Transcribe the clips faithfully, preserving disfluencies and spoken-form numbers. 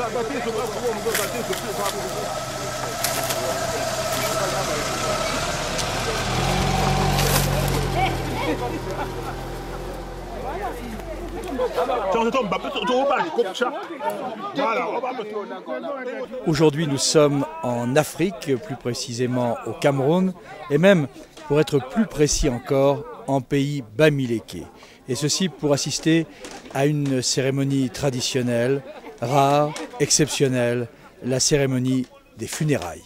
Aujourd'hui, nous sommes en Afrique, plus précisément au Cameroun, et même, pour être plus précis encore, en pays bamileke. Et ceci pour assister à une cérémonie traditionnelle, rare, exceptionnelle, la cérémonie des funérailles.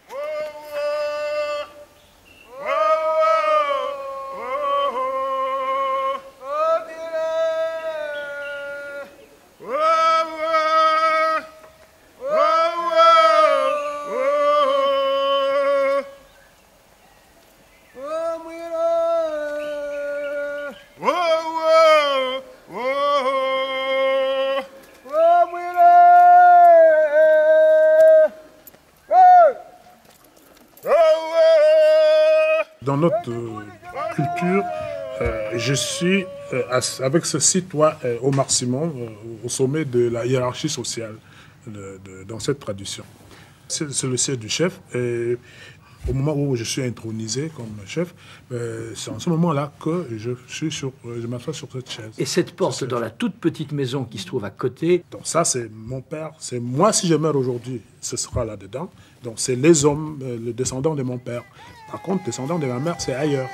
Dans notre euh, culture, euh, je suis euh, avec ce citoyen euh, au maximum, euh, au sommet de la hiérarchie sociale de, de, dans cette tradition. C'est le siège du chef. Et au moment où je suis intronisé comme chef, euh, c'est en ce moment-là que je suis sur, je m'assois sur cette chaise. Et cette porte dans la toute petite maison qui se trouve à côté. Donc ça, c'est mon père. C'est moi, si je meurs aujourd'hui, ce sera là-dedans. Donc c'est les hommes, euh, les descendants de mon père. Par contre, descendants de ma mère, c'est ailleurs.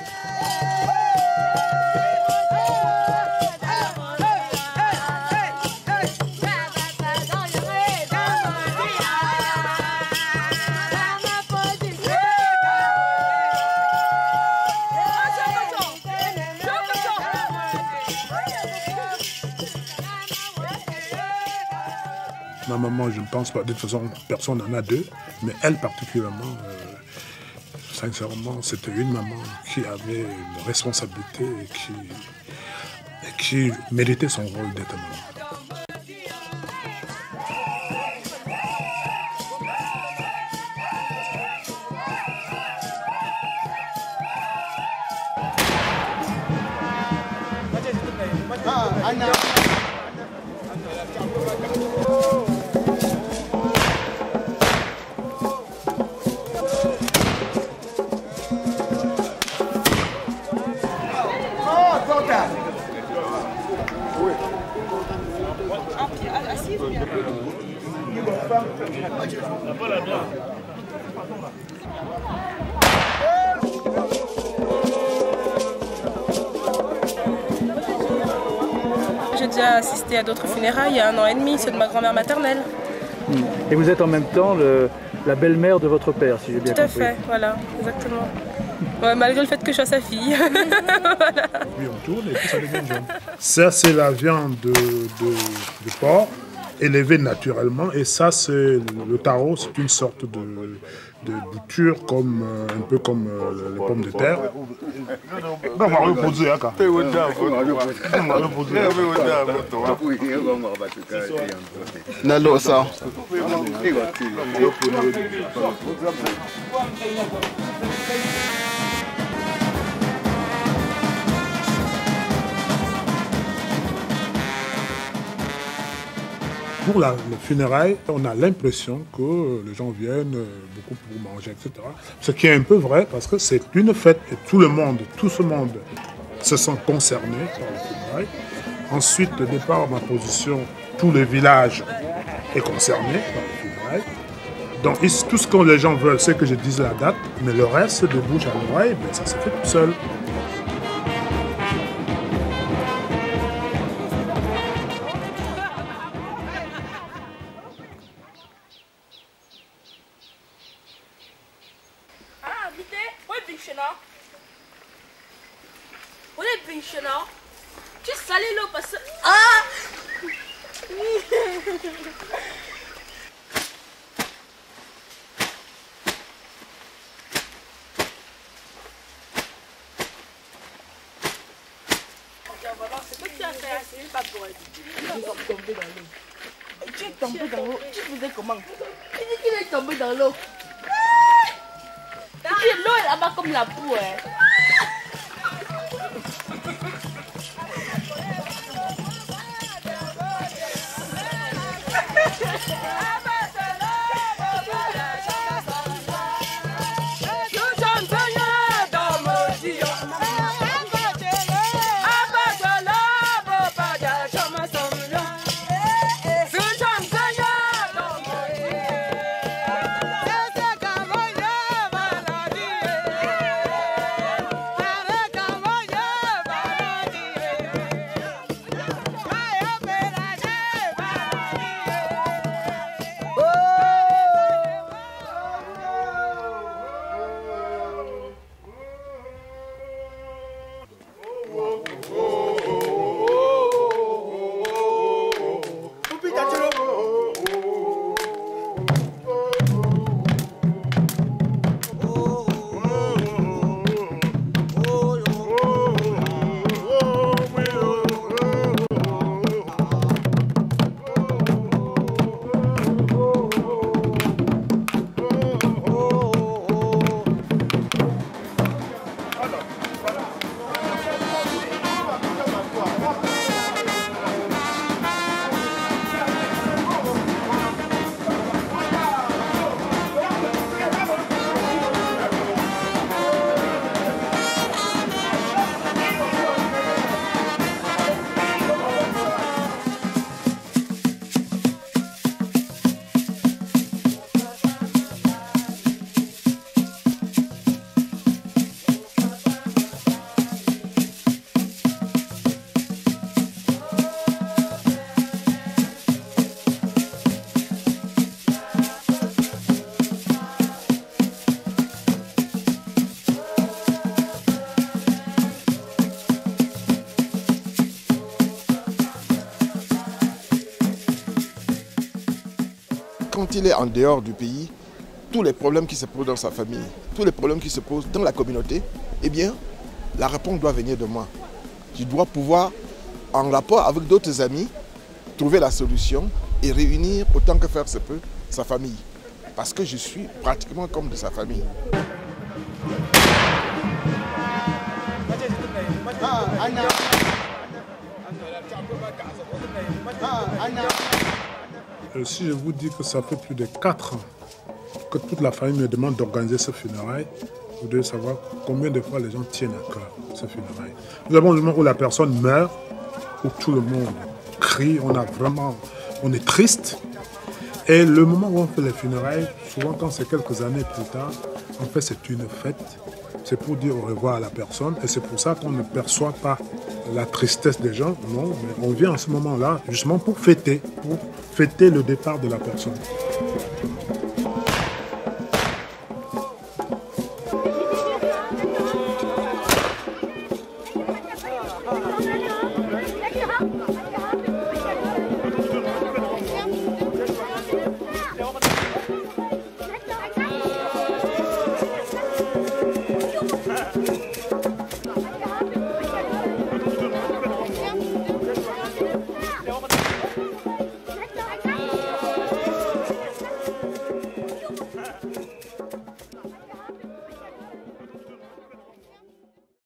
Ma maman, je ne pense pas, de toute façon, personne n'en a deux, mais elle particulièrement, euh, sincèrement, c'était une maman qui avait une responsabilité et qui, et qui méritait son rôle d'être maman. J'ai déjà assisté à d'autres funérailles il y a un an et demi, ceux de ma grand-mère maternelle. Et vous êtes en même temps le, la belle-mère de votre père, si j'ai bien compris. Tout à fait, voilà, exactement. Ouais, malgré le fait que je sois sa fille. Voilà. Puis on tourne et puis ça devient jaune. Ça, c'est la viande de, de, de porc, élevée naturellement. Et ça, c'est le taro, c'est une sorte de, de bouture, comme, euh, un peu comme euh, les pommes de terre. Pour la, les funérailles, on a l'impression que les gens viennent beaucoup pour manger, et cetera. Ce qui est un peu vrai parce que c'est une fête et tout le monde, tout ce monde se sent concerné par les funérailles. Ensuite, de départ, ma position, tout le village est concerné par les funérailles. Donc tout ce que les gens veulent, c'est que je dise la date, mais le reste, de bouche à l'oreille, ben, ça se fait tout seul. Tu salé l'eau parce que... Ah! C'est quoi que tu as fait? C'est pas pour elle. Tu es tombé dans l'eau. Tu faisais comment? Tu dis qu'il est tombé dans l'eau. L'eau est là-bas comme la boue. Hein. Quand il est en dehors du pays, tous les problèmes qui se posent dans sa famille, tous les problèmes qui se posent dans la communauté, eh bien, la réponse doit venir de moi. Je dois pouvoir, en rapport avec d'autres amis, trouver la solution et réunir autant que faire se peut sa famille. Parce que je suis pratiquement comme de sa famille. Euh, si je vous dis que ça fait plus de quatre ans que toute la famille me demande d'organiser ce funérail, vous devez savoir combien de fois les gens tiennent à cœur ce funérail. Nous avons le moment où la personne meurt, où tout le monde crie, on a vraiment, on est triste. Et le moment où on fait les funérailles, souvent quand c'est quelques années plus tard, en fait c'est une fête. C'est pour dire au revoir à la personne et c'est pour ça qu'on ne perçoit pas la tristesse des gens. Non, mais on vient en ce moment-là justement pour fêter, pour fêter le départ de la personne.